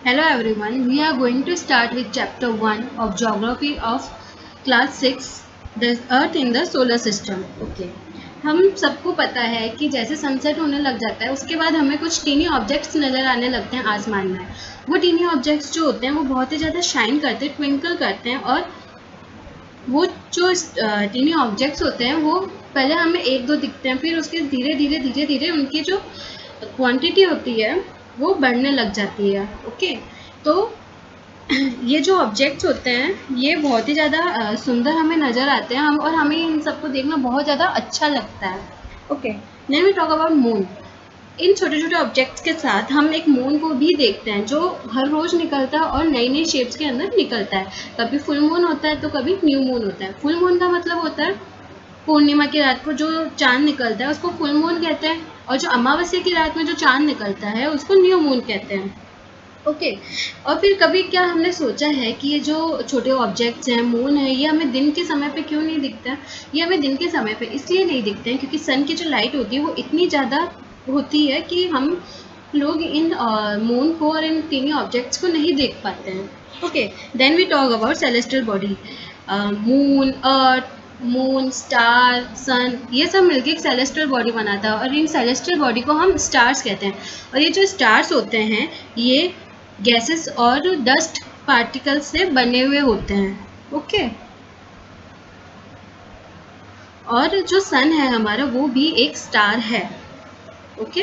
Hello everyone, we are going to start with chapter 1 of Geography of class 6, the Earth in the Solar System. Okay. हम सबको पता है कि जैसे sunset होने लग जाता है उसके बाद हमें कुछ टीनी ऑब्जेक्ट्स नज़र आने लगते हैं आसमान में। वो टीनी ऑब्जेक्ट्स जो होते हैं वो बहुत ही ज़्यादा शाइन करते हैं, ट्विंकल करते हैं, और वो जो टीनी ऑब्जेक्ट्स होते हैं वो पहले हमें एक दो दिखते हैं, फिर उसके धीरे धीरे उनकी जो क्वांटिटी होती है वो बढ़ने लग जाती है। ओके, तो ये जो ऑब्जेक्ट्स होते हैं ये बहुत ही ज़्यादा सुंदर हमें नज़र आते हैं और हमें इन सबको देखना बहुत ज़्यादा अच्छा लगता है। Okay, then we talk about moon. इन छोटे छोटे ऑब्जेक्ट्स के साथ हम एक मून को भी देखते हैं जो हर रोज़ निकलता है और नई नई शेप्स के अंदर निकलता है। कभी फुल मून होता है तो कभी न्यू मून होता है। फुल मून का मतलब होता है पूर्णिमा की रात को जो चांद निकलता है उसको फुल मून कहते हैं, और जो अमावस्या की रात में जो चांद निकलता है उसको न्यू मून कहते हैं। ओके, और फिर कभी क्या हमने सोचा है कि ये जो छोटे ऑब्जेक्ट्स हैं, मून है, ये हमें दिन के समय पे क्यों नहीं दिखता? ये हमें दिन के समय पे इसलिए नहीं दिखते हैं क्योंकि सन की जो लाइट होती है वो इतनी ज़्यादा होती है कि हम लोग इन मून को और इन टीनी ऑब्जेक्ट्स को नहीं देख पाते हैं। Okay, then we talk about celestial body. Moon, earth, moon, star, sun, ये सब मिलकर एक सेलेस्टियल बॉडी बनाता है और इन सेलेस्टियल बॉडी को हम स्टार्स कहते हैं। और ये जो स्टार्स होते हैं ये गैसेस और डस्ट पार्टिकल्स से बने हुए होते हैं। ओके, और जो सन है हमारा वो भी एक स्टार है। Okay,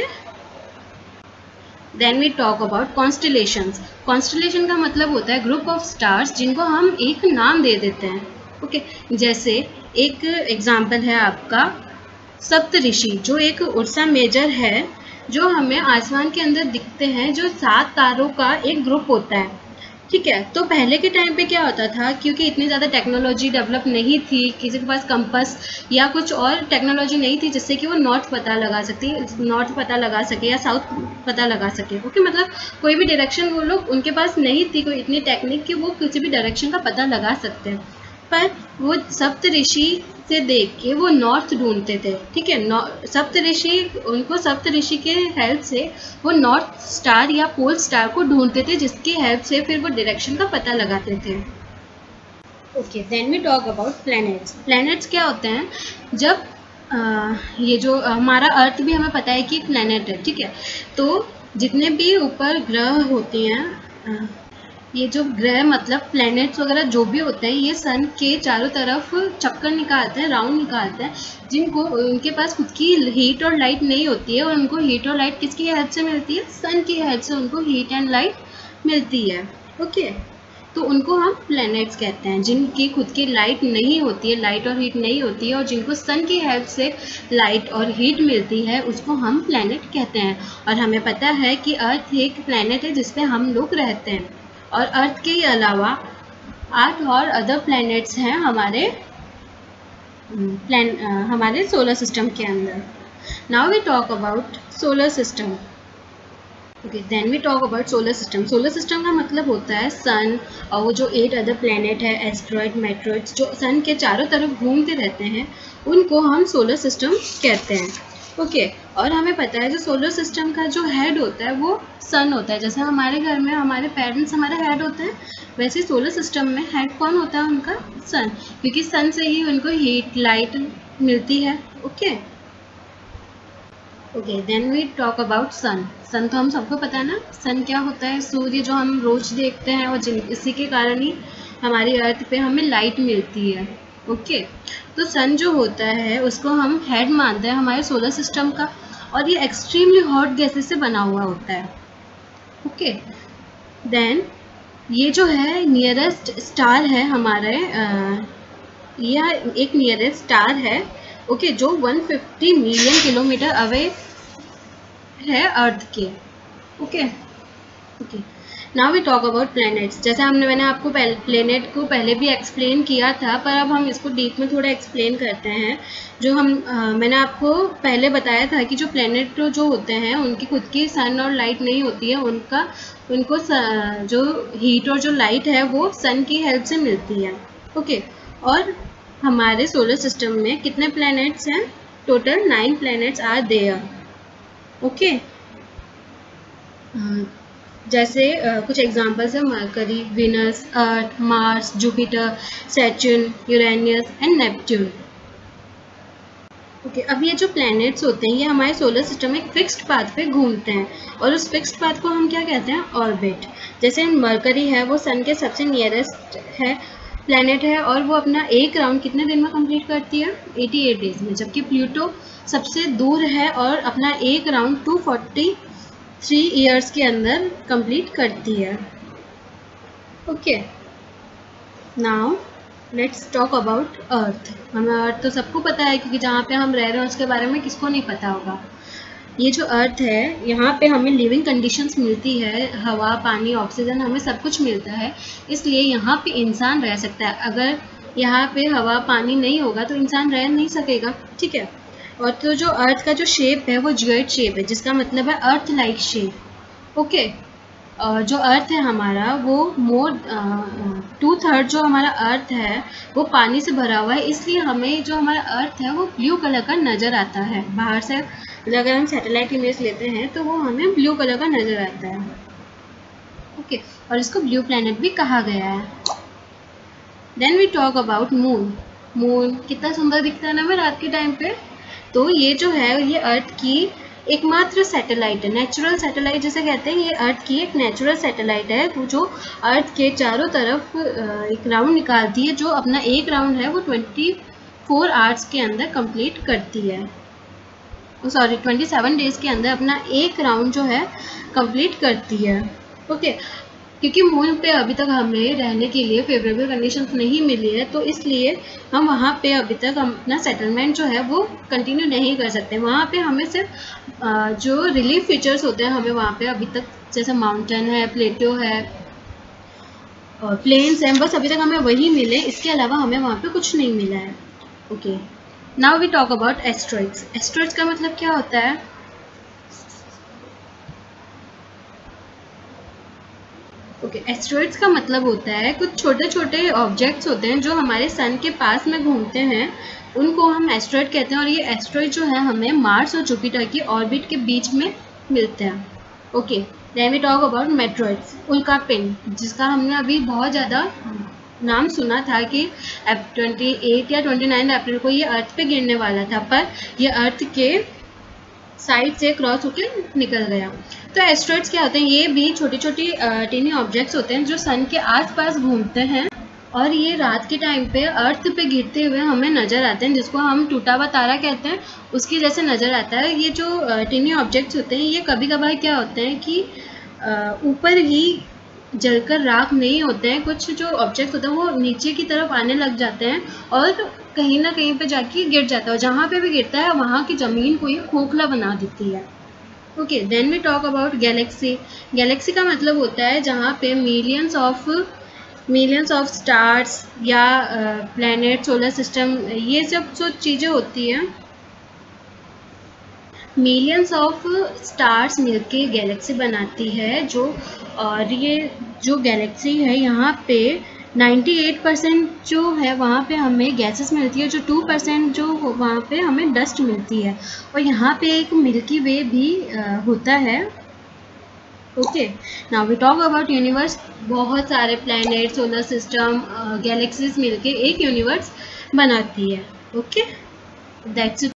then we talk about constellations. Constellation का मतलब होता है ग्रुप ऑफ स्टार्स जिनको हम एक नाम दे देते हैं। ओके, जैसे एक एग्जाम्पल है आपका सप्तऋषि, जो एक उर्सा मेजर है जो हमें आसमान के अंदर दिखते हैं, जो 7 तारों का एक ग्रुप होता है। ठीक है, तो पहले के टाइम पे क्या होता था, क्योंकि इतनी ज़्यादा टेक्नोलॉजी डेवलप नहीं थी, किसी के पास कंपास या कुछ और टेक्नोलॉजी नहीं थी जिससे कि वो नॉर्थ पता लगा सके या साउथ पता लगा सके। ओके, मतलब कोई भी डायरेक्शन वो लोग उनके पास नहीं थी कोई इतनी टेक्निक कि वो किसी भी डायरेक्शन का पता लगा सकते हैं, पर वो सप्तऋषि से देख के वो नॉर्थ ढूंढते थे। ठीक है, सप्तऋषि के हेल्प से वो नॉर्थ स्टार या पोल स्टार को ढूंढते थे, जिसकी हेल्प से फिर वो डायरेक्शन का पता लगाते थे। Okay, then we talk about planets. Planets क्या होते हैं? जब ये जो हमारा अर्थ भी हमें पता है कि प्लैनेट है। ठीक है, तो जितने भी ऊपर ग्रह होते हैं, ये जो ग्रह मतलब प्लैनेट्स वगैरह जो भी होते हैं, ये सन के चारों तरफ चक्कर निकालते हैं, राउंड निकालते हैं, जिनको उनके पास खुद की हीट और लाइट नहीं होती है, और उनको हीट और लाइट किसकी हेल्प से मिलती है? सन की हेल्प से उनको हीट एंड लाइट मिलती है। ओके, तो उनको हम प्लैनेट्स कहते हैं। जिनकी खुद की लाइट नहीं होती है, लाइट और हीट नहीं होती है, और जिनको सन की हेल्प से लाइट और हीट मिलती है, उसको हम प्लैनेट कहते हैं। और हमें पता है कि अर्थ एक प्लैनेट है जिसपे हम लोग रहते हैं, और अर्थ के अलावा 8 और अदर प्लैनेट्स हैं हमारे सोलर सिस्टम के अंदर। Now we talk about solar system. Okay, then we talk about solar system. Solar system का मतलब होता है सन और वो जो 8 अदर प्लैनेट है, एस्ट्रॉइड, मेट्रॉइड्स, जो सन के चारों तरफ घूमते रहते हैं, उनको हम सोलर सिस्टम कहते हैं। ओके, और हमें पता है जो सोलर सिस्टम का जो हेड होता है वो सन होता है। जैसे हमारे घर में हमारे पेरेंट्स हमारे हेड होते हैं, वैसे सोलर सिस्टम में हेड कौन होता है? उनका सन, क्योंकि सन से ही उनको हीट लाइट मिलती है। Okay, okay, then we talk about sun. Sun तो हम सबको पता है ना, सन क्या होता है? सूर्य जो हम रोज देखते हैं, और इसी के कारण ही हमारी अर्थ पे हमें लाइट मिलती है। ओके, तो सन जो होता है उसको हम हेड मानते हैं हमारे सोलर सिस्टम का, और ये एक्सट्रीमली हॉट गैसेस से बना हुआ होता है। ओके, देन ये जो है नियरेस्ट स्टार है हमारे, यह एक नियरेस्ट स्टार है। ओके, जो 150 मिलियन किलोमीटर अवे है अर्थ के। Okay, okay, now we talk about planets. जैसे मैंने आपको प्लैनेट को पहले भी एक्सप्लेन किया था, पर अब हम इसको डीप में थोड़ा एक्सप्लेन करते हैं। जो मैंने आपको पहले बताया था कि जो प्लैनेट जो होते हैं उनकी खुद की सन और लाइट नहीं होती है, उनको जो हीट और जो लाइट है वो सन की हेल्प से मिलती है। ओके, और हमारे सोलर सिस्टम में कितने प्लैनेट्स हैं? Total 9 planets are there. Okay, जैसे कुछ एग्जांपल्स है Mercury, Venus, Earth, Mars, Jupiter, Saturn, Uranus and Neptune. Okay, अब ये जो प्लैनेट्स होते हैं ये हमारे सोलर सिस्टम में एक फिक्स्ड पाथ पे घूमते हैं और उस फिक्स्ड पाथ को हम क्या कहते हैं? ऑर्बिट। जैसे मरकरी है वो सन के सबसे नियरेस्ट है प्लैनेट है और वो अपना एक राउंड कितने दिन में कंप्लीट करती है? 88 डेज में। जबकि प्लूटो सबसे दूर है और अपना एक राउंड 243 ईयर्स के अंदर कंप्लीट करती है। Okay, now let's talk about earth. हमें अर्थ तो सबको पता है क्योंकि जहाँ पे हम रह रहे हैं उसके बारे में किसको नहीं पता होगा। ये जो अर्थ है यहाँ पे हमें लिविंग कंडीशंस मिलती है, हवा, पानी, ऑक्सीजन, हमें सब कुछ मिलता है, इसलिए यहाँ पे इंसान रह सकता है। अगर यहाँ पे हवा पानी नहीं होगा तो इंसान रह नहीं सकेगा, ठीक है। और तो जो अर्थ का जो शेप है वो जियोइड शेप है, जिसका मतलब है अर्थ लाइक शेप। ओके, जो अर्थ है हमारा वो मोर 2/3 जो हमारा अर्थ है वो पानी से भरा हुआ है, इसलिए हमें जो हमारा अर्थ है वो ब्लू कलर का नज़र आता है। बाहर से अगर हम सैटेलाइट इमेज लेते हैं तो वो हमें ब्लू कलर का नज़र आता है। ओके, और इसको ब्लू प्लैनेट भी कहा गया है। Then we talk about moon. Moon कितना सुंदर दिखता है ना हमें रात के टाइम पे। तो ये जो है ये अर्थ की एकमात्र सैटेलाइट है, नेचुरल सैटेलाइट जैसे कहते हैं। ये अर्थ की एक नेचुरल सैटेलाइट है तो जो अर्थ के चारों तरफ एक राउंड निकालती है, जो अपना एक राउंड है वो 24 आवर्स के अंदर कंप्लीट करती है। सॉरी 27 डेज के अंदर अपना एक राउंड जो है कंप्लीट करती है। ओके, क्योंकि मून पे अभी तक हमें रहने के लिए फेवरेबल कंडीशंस नहीं मिली है तो इसलिए हम वहाँ पे अभी तक हम अपना सेटलमेंट जो है वो कंटिन्यू नहीं कर सकते। वहाँ पे हमें सिर्फ जो रिलीफ फीचर्स होते हैं हमें वहाँ पे अभी तक, जैसे माउंटेन है, प्लेटो है और प्लेन्स हैं, बस अभी तक हमें वही मिले, इसके अलावा हमें वहाँ पे कुछ नहीं मिला है। Okay, now we talk about asteroids. Asteroids का मतलब क्या होता है? ओके, एस्ट्रॉइड्स का मतलब होता है कुछ छोटे छोटे ऑब्जेक्ट्स होते हैं जो हमारे सन के पास में घूमते हैं, उनको हम एस्ट्रॉइड कहते हैं। और ये एस्ट्रॉइड जो है हमें मार्स और जुपिटर की ऑर्बिट के बीच में मिलते हैं। Okay, then we talk about meteoroids. उल्का पिंड, जिसका हमने अभी बहुत ज़्यादा नाम सुना था कि 28 या 29 अप्रैल को ये अर्थ पे गिरने वाला था, पर ये अर्थ के साइड से क्रॉस होकर निकल गया। तो एस्ट्रॉइड्स क्या होते हैं? ये भी छोटी छोटी टीनी ऑब्जेक्ट्स होते हैं जो सन के आसपास घूमते हैं और ये रात के टाइम पे अर्थ पे गिरते हुए हमें नज़र आते हैं, जिसको हम टूटा हुआ तारा कहते हैं, उसकी जैसे नज़र आता है। ये जो टीनी ऑब्जेक्ट्स होते हैं ये कभी कभार क्या होते हैं कि ऊपर ही जलकर राख नहीं होते हैं, कुछ जो ऑब्जेक्ट्स होते हैं वो नीचे की तरफ आने लग जाते हैं और कहीं ना कहीं पे जाके गिर जाता है, और जहाँ पे भी गिरता है वहाँ की ज़मीन को ये खोखला बना देती है। Okay, then we talk about galaxy. Galaxy का मतलब होता है जहाँ पे मिलियंस ऑफ स्टार्स या प्लैनेट, सोलर सिस्टम, ये सब जो चीज़ें होती हैं, मिलियंस ऑफ स्टार्स मिलके गैलेक्सी बनाती है। जो और ये जो गैलेक्सी है यहाँ पे 98% जो है वहाँ पे हमें गैसेस मिलती है, जो 2% जो वहाँ पे हमें डस्ट मिलती है, और यहाँ पे एक मिल्की वे भी होता है। Okay, now we talk about universe. बहुत सारे प्लैनेट, सोलर सिस्टम, गैलेक्सीज मिलके एक यूनिवर्स बनाती है। Okay, that's it.